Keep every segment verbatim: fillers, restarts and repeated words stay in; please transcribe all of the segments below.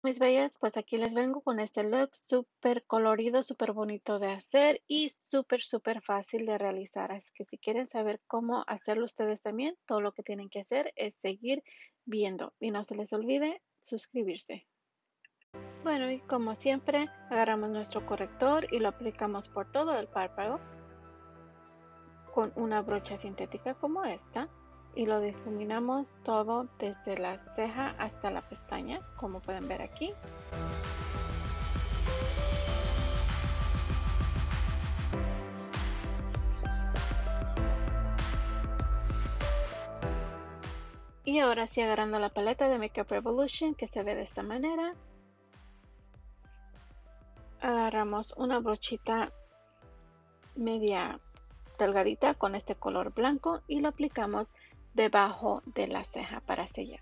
Mis bellas, pues aquí les vengo con este look súper colorido, súper bonito de hacer y súper, súper fácil de realizar. Así que si quieren saber cómo hacerlo ustedes también, todo lo que tienen que hacer es seguir viendo y no se les olvide suscribirse. Bueno, y como siempre, agarramos nuestro corrector y lo aplicamos por todo el párpado con una brocha sintética como esta y lo difuminamos todo desde la ceja hasta la pestaña, como pueden ver aquí. Y ahora sí, agarrando la paleta de Makeup Revolution, que se ve de esta manera, agarramos una brochita media delgadita con este color blanco y lo aplicamos debajo de la ceja para sellar.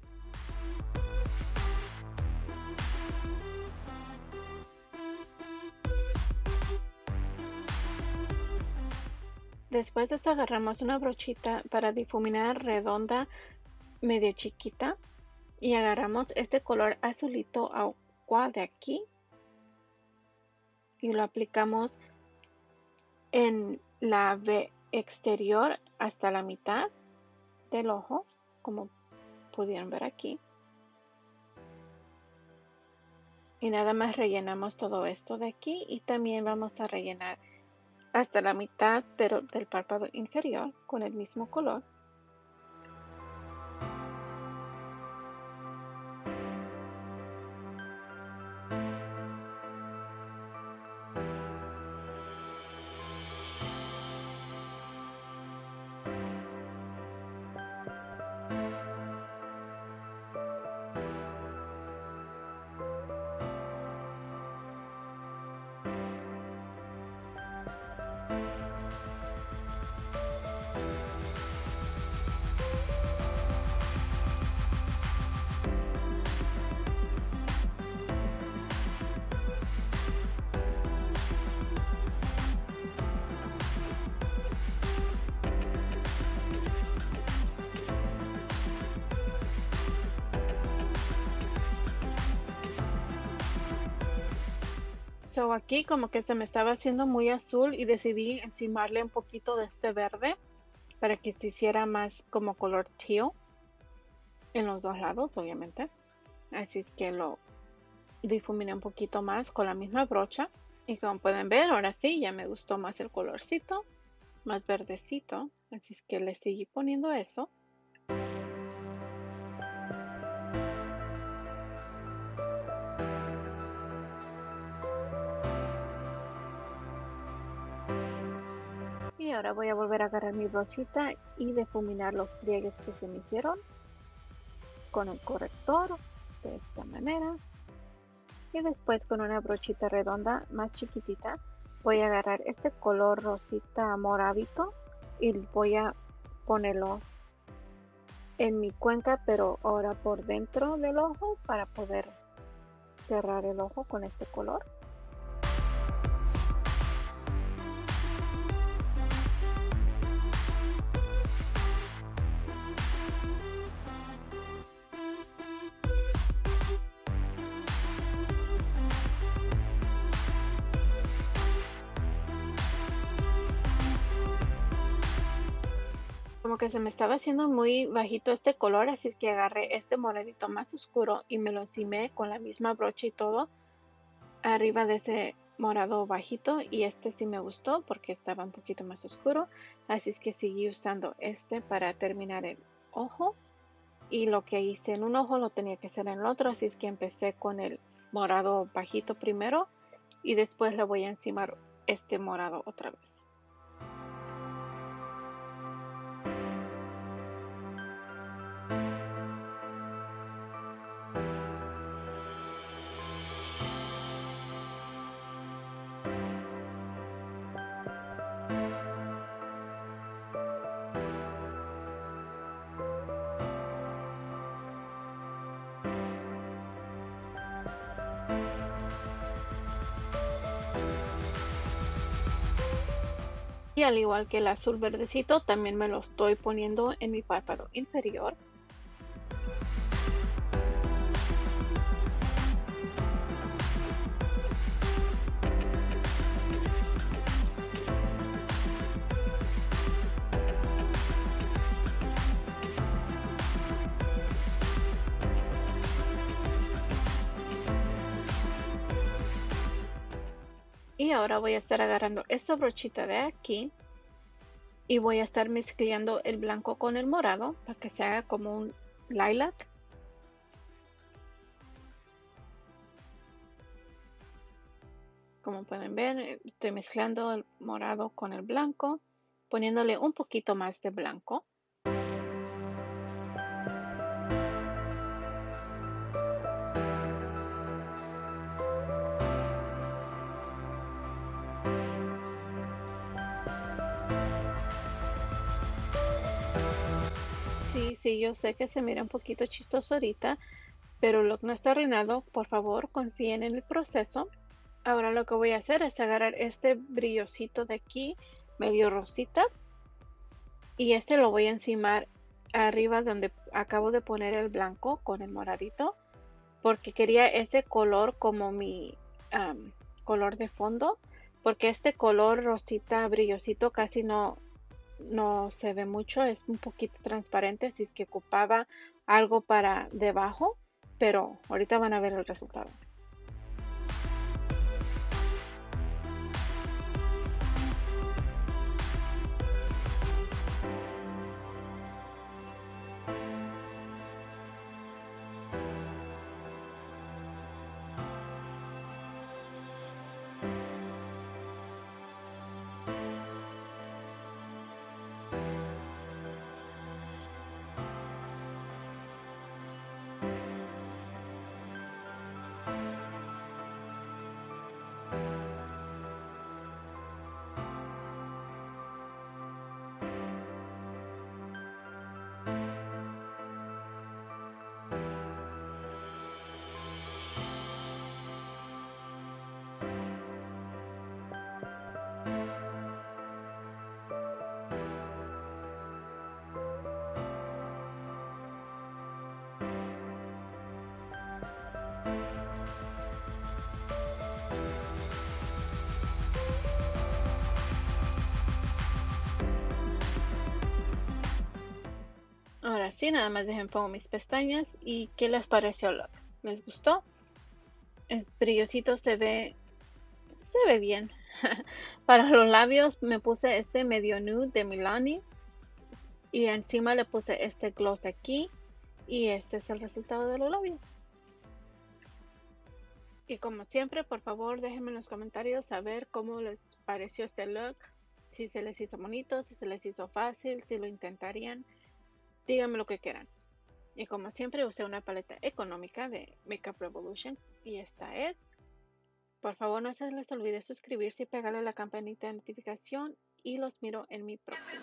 Después de eso agarramos una brochita para difuminar redonda media chiquita y agarramos este color azulito agua de aquí y lo aplicamos en la V exterior hasta la mitad del ojo, como pudieron ver aquí. Y nada más rellenamos todo esto de aquí y también vamos a rellenar hasta la mitad, pero del párpado inferior con el mismo color. So aquí como que se me estaba haciendo muy azul y decidí encimarle un poquito de este verde para que se hiciera más como color teal en los dos lados, obviamente. Así es que lo difuminé un poquito más con la misma brocha y como pueden ver, ahora sí ya me gustó más el colorcito, más verdecito, así es que le seguí poniendo eso. Y ahora voy a volver a agarrar mi brochita y difuminar los pliegues que se me hicieron con el corrector de esta manera. Y después con una brochita redonda más chiquitita voy a agarrar este color rosita moradito y voy a ponerlo en mi cuenca, pero ahora por dentro del ojo para poder cerrar el ojo con este color. Como que se me estaba haciendo muy bajito este color, así es que agarré este moradito más oscuro y me lo encimé con la misma brocha y todo arriba de ese morado bajito, y este sí me gustó porque estaba un poquito más oscuro, así es que seguí usando este para terminar el ojo, y lo que hice en un ojo lo tenía que hacer en el otro, así es que empecé con el morado bajito primero y después le voy a encimar este morado otra vez. Y al igual que el azul verdecito, también me lo estoy poniendo en mi párpado inferior. Y ahora voy a estar agarrando esta brochita de aquí y voy a estar mezclando el blanco con el morado para que se haga como un lilac. Como pueden ver, eh, estoy mezclando el morado con el blanco, poniéndole un poquito más de blanco. Sí, sí, yo sé que se mira un poquito chistoso ahorita, pero lo que no está arruinado, por favor, confíen en el proceso. Ahora lo que voy a hacer es agarrar este brillosito de aquí, medio rosita, y este lo voy a encimar arriba donde acabo de poner el blanco con el moradito, porque quería ese color como mi um, color de fondo, porque este color rosita brillosito casi no, no se ve mucho, es un poquito transparente, así es que ocupaba algo para debajo, pero ahorita van a ver el resultado. Ahora sí, nada más dejen pongo mis pestañas y ¿qué les pareció el look? ¿Les gustó? El brillosito se ve, se ve bien. Para los labios me puse este medio nude de Milani y encima le puse este gloss aquí y este es el resultado de los labios. Y como siempre, por favor, déjenme en los comentarios saber cómo les pareció este look, si se les hizo bonito, si se les hizo fácil, si lo intentarían. Díganme lo que quieran. Y como siempre usé una paleta económica de Makeup Revolution y esta es. Por favor no se les olvide suscribirse y pegarle la campanita de notificación y los miro en mi próximo.